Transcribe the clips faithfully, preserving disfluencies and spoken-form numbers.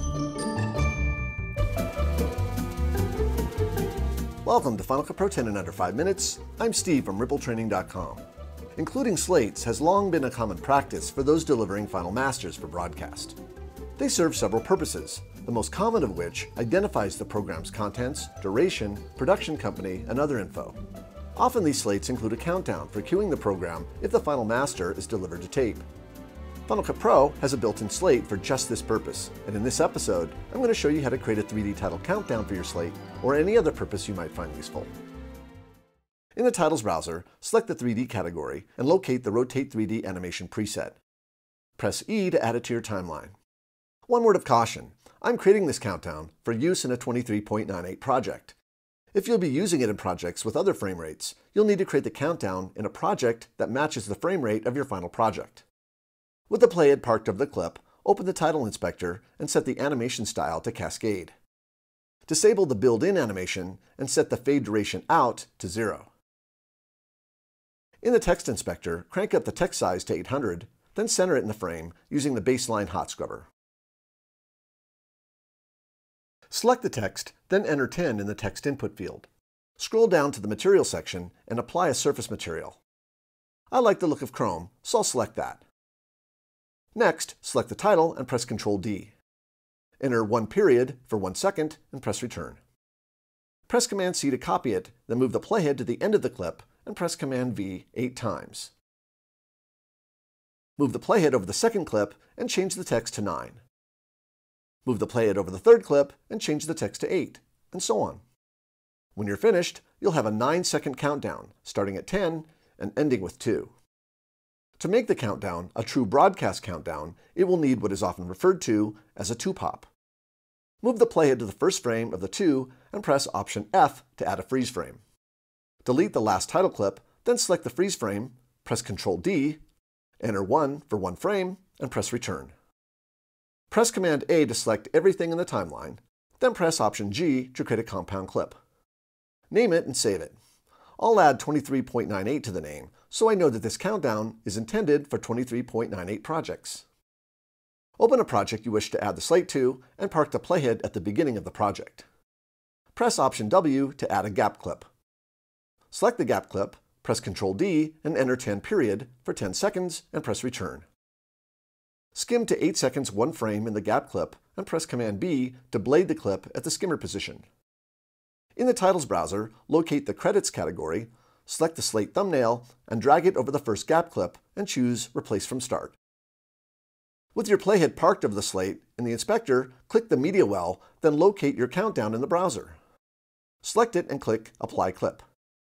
Welcome to Final Cut Pro ten in under five minutes. I'm Steve from Ripple Training dot com. Including slates has long been a common practice for those delivering final masters for broadcast. They serve several purposes, the most common of which identifies the program's contents, duration, production company, and other info. Often these slates include a countdown for queuing the program if the final master is delivered to tape. Final Cut Pro has a built-in slate for just this purpose, and in this episode, I'm going to show you how to create a three D title countdown for your slate or any other purpose you might find useful. In the Titles browser, select the three D category and locate the Rotate three D Animation preset. Press E to add it to your timeline. One word of caution, I'm creating this countdown for use in a twenty-three point nine eight project. If you'll be using it in projects with other frame rates, you'll need to create the countdown in a project that matches the frame rate of your final project. With the playhead parked over the clip, open the Title Inspector and set the animation style to Cascade. Disable the built-in animation and set the fade duration out to zero. In the Text Inspector, crank up the text size to eight hundred, then center it in the frame using the baseline hot scrubber. Select the text, then enter ten in the text input field. Scroll down to the Material section and apply a surface material. I like the look of Chrome, so I'll select that. Next, select the title and press control D. Enter one period for one second and press return. Press command C to copy it, then move the playhead to the end of the clip and press command V eight times. Move the playhead over the second clip and change the text to nine. Move the playhead over the third clip and change the text to eight, and so on. When you're finished, you'll have a nine second countdown, starting at ten and ending with two. To make the countdown a true broadcast countdown, it will need what is often referred to as a two-pop. Move the playhead to the first frame of the two and press Option F to add a freeze frame. Delete the last title clip, then select the freeze frame, press control D, enter one for one frame, and press return. Press command A to select everything in the timeline, then press Option G to create a compound clip. Name it and save it. I'll add twenty-three point nine eight to the name, so I know that this countdown is intended for twenty-three point nine eight projects. Open a project you wish to add the slate to and park the playhead at the beginning of the project. Press Option W to add a gap clip. Select the gap clip, press control D and enter ten period for ten seconds and press return. Skim to eight seconds one frame in the gap clip and press command B to blade the clip at the skimmer position. In the Titles browser, locate the Credits category, select the slate thumbnail, and drag it over the first gap clip and choose Replace from Start. With your playhead parked over the slate, in the inspector, click the media well, then locate your countdown in the browser. Select it and click Apply Clip.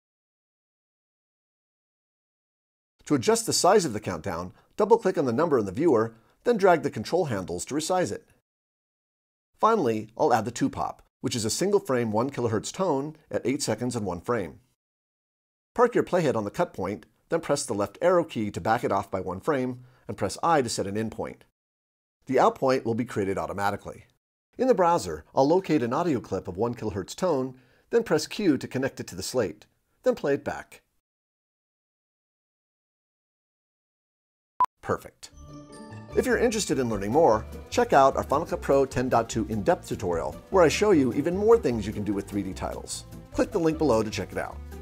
To adjust the size of the countdown, double-click on the number in the viewer, then drag the control handles to resize it. Finally, I'll add the two-pop, which is a single-frame one kilohertz tone at eight seconds and one frame. Park your playhead on the cut point, then press the left arrow key to back it off by one frame, and press I to set an in point. The out point will be created automatically. In the browser, I'll locate an audio clip of one kilohertz tone, then press Q to connect it to the slate, then play it back. Perfect. If you're interested in learning more, check out our Final Cut Pro ten point two in-depth tutorial, where I show you even more things you can do with three D titles. Click the link below to check it out.